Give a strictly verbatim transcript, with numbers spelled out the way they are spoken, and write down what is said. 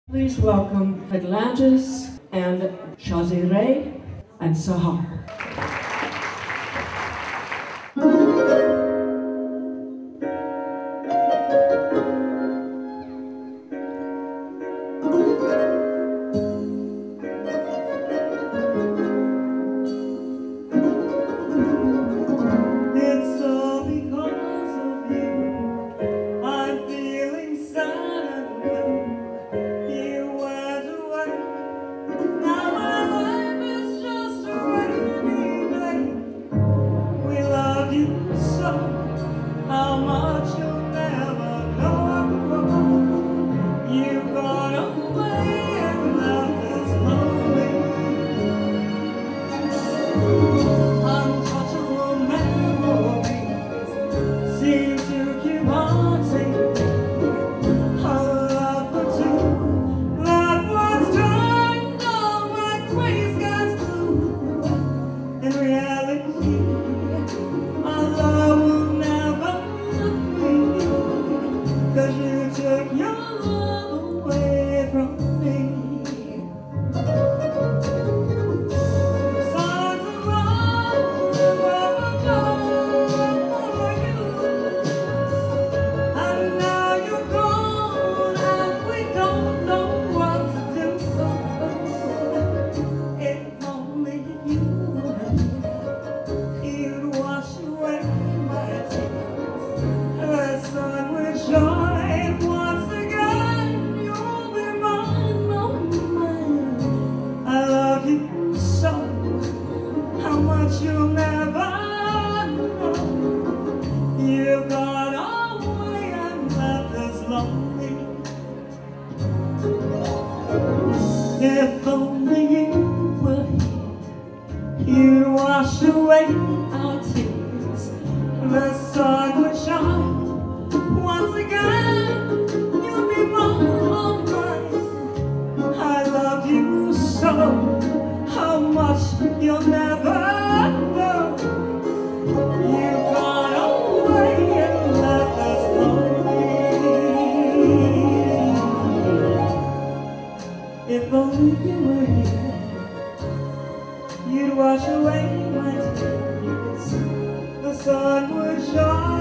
Please welcome Atlantis and Shazireh and Sahar. It's all because of you. I'm feeling sad and blue. You went away. Now my life is just a rainy day. We love you so. How much you'll never know. You've gone away and left us lonely. Untouchable memories seem to keep haunting our love for two. That was turned on like gray skies blue. In reality, our love will never be, 'cause you took your love away from me. Signs of love never go for you, and now you're gone and we don't know what to do. If only you were here, you'd wash away my tears. The sun would shine once again. You'll be mine, oh mine. I love you so. How much you'll never know. You've gone away and left us lonely. If only you were here, you'd wash away our tears. The sun would shine once again. You'll be mine, oh mine. I love you so. How much you'll never know. You've gone away and left us lonely. If only you were here, you'd wash away my tears. The sun would shine